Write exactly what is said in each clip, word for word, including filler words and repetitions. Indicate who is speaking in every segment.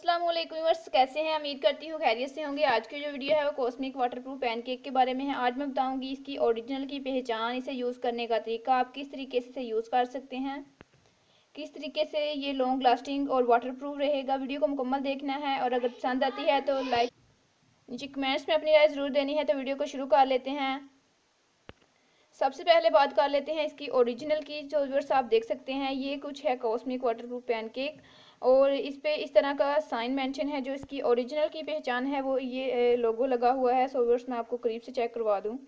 Speaker 1: अस्सलाम वालेकुम व्यूअर्स, कैसे हैं? उम्मीद करती हूँ खैरियत से होंगे। आज की जो वीडियो है वो कॉस्मिक वाटरप्रूफ पैनकेक के बारे में है। आज मैं बताऊंगी इसकी ओरिजिनल की पहचान, इसे यूज़ करने का तरीका, आप किस तरीके से इसे यूज़ कर सकते हैं, किस तरीके से ये लॉन्ग लास्टिंग और वाटरप्रूफ रहेगा। वीडियो को मुकम्मल देखना है और अगर पसंद आती है तो लाइक, नीचे कमेंट्स में अपनी राय ज़रूर देनी है। तो वीडियो को शुरू कर लेते हैं। सबसे पहले बात कर लेते हैं इसकी ओरिजिनल की। जो व्यूअर्स आप देख सकते हैं ये कुछ है कॉस्मिक वाटरप्रूफ पैनकेक और इस पे इस तरह का साइन मेंशन है। जो इसकी ओरिजिनल की पहचान है वो ये लोगो लगा हुआ है। सो व्यूअर्स मैं आपको करीब से चेक करवा दूं।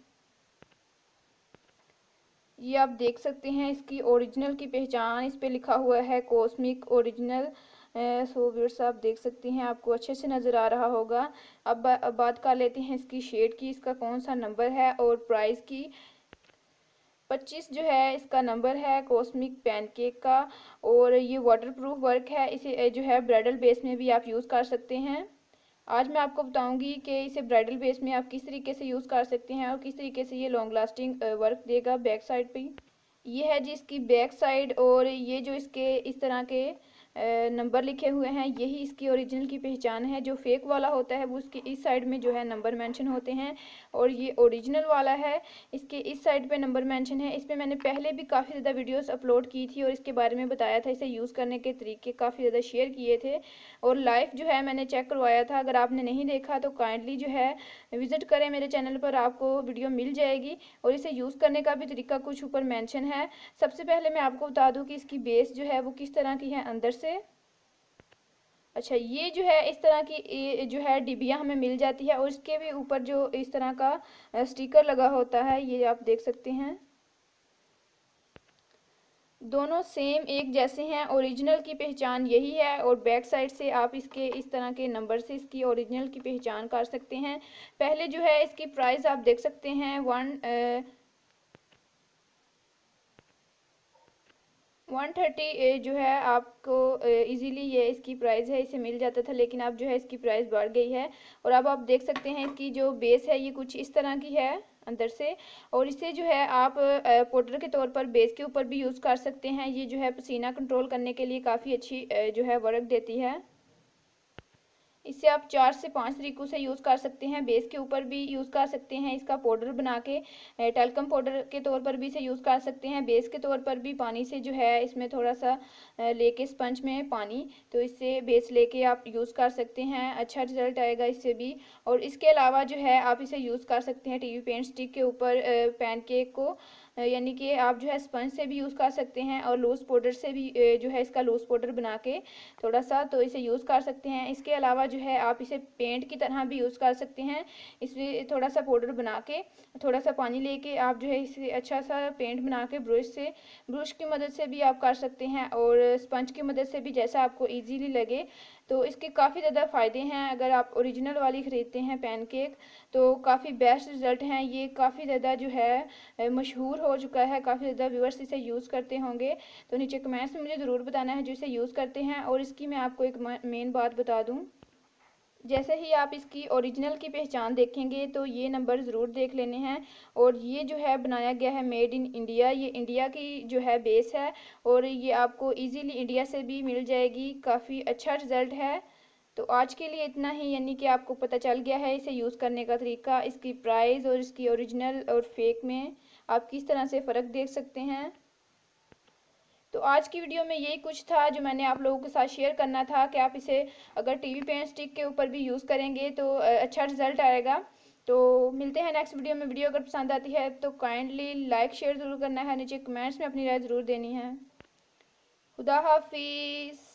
Speaker 1: ये आप देख सकते हैं इसकी ओरिजिनल की पहचान, इस पे लिखा हुआ है कॉस्मिक ओरिजिनल। सो व्यूअर्स आप देख सकते हैं, आपको अच्छे से नज़र आ रहा होगा। अब, अब बात कर लेते हैं इसकी शेड की, इसका कौन सा नंबर है और प्राइस की। पच्चीस जो है इसका नंबर है कॉस्मिक पैनकेक का और ये वाटरप्रूफ वर्क है। इसे जो है ब्राइडल बेस में भी आप यूज़ कर सकते हैं। आज मैं आपको बताऊंगी कि इसे ब्राइडल बेस में आप किस तरीके से यूज़ कर सकते हैं और किस तरीके से ये लॉन्ग लास्टिंग वर्क देगा। बैक साइड पे ये है जी इसकी बैक साइड और ये जो इसके इस तरह के नंबर लिखे हुए हैं यही इसकी ओरिजिनल की पहचान है। जो फेक वाला होता है वो उसके इस साइड में जो है नंबर मेंशन होते हैं और ये ओरिजिनल वाला है, इसके इस साइड पे नंबर मेंशन है। इस पर मैंने पहले भी काफ़ी ज़्यादा वीडियोस अपलोड की थी और इसके बारे में बताया था, इसे यूज़ करने के तरीके काफ़ी ज़्यादा शेयर किए थे और लाइव जो है मैंने चेक करवाया था। अगर आपने नहीं देखा तो काइंडली जो है विज़िट करें मेरे चैनल पर, आपको वीडियो मिल जाएगी और इसे यूज़ करने का भी तरीका कुछ ऊपर मेंशन है। सबसे पहले मैं आपको बता दूं कि इसकी बेस जो है वो किस तरह की है अंदर से। अच्छा, ये जो है इस तरह की जो है डिबिया हमें मिल जाती है और इसके भी ऊपर जो इस तरह का स्टिकर लगा होता है ये आप देख सकते हैं। दोनों सेम एक जैसे हैं, ओरिजिनल की पहचान यही है और बैक साइड से आप इसके इस तरह के नंबर से इसकी ओरिजिनल की पहचान कर सकते हैं। पहले जो है इसकी प्राइस आप देख सकते हैं वन वन थर्टी जो है आपको इजीली ये इसकी प्राइस है, इसे मिल जाता था, लेकिन अब जो है इसकी प्राइस बढ़ गई है। और अब आप देख सकते हैं इसकी जो बेस है ये कुछ इस तरह की है अंदर से और इसे जो है आप पाउडर के तौर पर बेस के ऊपर भी यूज़ कर सकते हैं। ये जो है पसीना कंट्रोल करने के लिए काफ़ी अच्छी जो है वर्क देती है। इसे आप चार से पांच तरीकों से यूज़ कर सकते हैं। बेस के ऊपर भी यूज़ कर सकते हैं, इसका पाउडर बना के टेल्कम पाउडर के तौर पर भी इसे यूज़ कर सकते हैं। बेस के तौर पर भी पानी से जो है इसमें थोड़ा सा लेके स्पंज में पानी, तो इससे बेस लेके आप यूज़ कर सकते हैं, अच्छा रिजल्ट आएगा इससे भी। और इसके अलावा जो है आप इसे यूज़ कर सकते हैं टीवी पेंट स्टिक के ऊपर पैनकेक को, यानी कि आप जो है स्पंज से भी यूज़ कर सकते हैं और लूज़ पाउडर से भी जो है इसका लूज़ पाउडर बना के थोड़ा सा तो इसे यूज़ कर सकते हैं। इसके अलावा जो है आप इसे पेंट की तरह भी यूज़ कर सकते हैं। इसमें थोड़ा सा पाउडर बना के थोड़ा सा पानी लेके आप जो है इसे अच्छा सा पेंट बना के ब्रश से ब्रश की मदद से भी आप कर सकते हैं और स्पंज की मदद से भी, जैसा आपको ईजीली लगे। तो इसके काफ़ी ज़्यादा फ़ायदे हैं। अगर आप ओरिजिनल वाली ख़रीदते हैं पैनकेक तो काफ़ी बेस्ट रिज़ल्ट हैं। ये काफ़ी ज़्यादा जो है मशहूर हो चुका है, काफ़ी ज़्यादा व्यूअर्स इसे यूज़ करते होंगे। तो नीचे कमेंट्स में मुझे ज़रूर बताना है जो इसे यूज़ करते हैं। और इसकी मैं आपको एक मेन बात बता दूँ, जैसे ही आप इसकी ओरिजिनल की पहचान देखेंगे तो ये नंबर ज़रूर देख लेने हैं। और ये जो है बनाया गया है मेड इन इंडिया, ये इंडिया की जो है बेस है और ये आपको इजीली इंडिया से भी मिल जाएगी। काफ़ी अच्छा रिज़ल्ट है। तो आज के लिए इतना ही, यानी कि आपको पता चल गया है इसे यूज़ करने का तरीका, इसकी प्राइस और इसकी ओरिजिनल और फेक में आप किस तरह से फ़र्क देख सकते हैं। तो आज की वीडियो में यही कुछ था जो मैंने आप लोगों के साथ शेयर करना था कि आप इसे अगर टीवी पेंट स्टिक के ऊपर भी यूज़ करेंगे तो अच्छा रिजल्ट आएगा। तो मिलते हैं नेक्स्ट वीडियो में। वीडियो अगर पसंद आती है तो काइंडली लाइक शेयर ज़रूर करना है, नीचे कमेंट्स में अपनी राय ज़रूर देनी है। खुदा हाफिज़।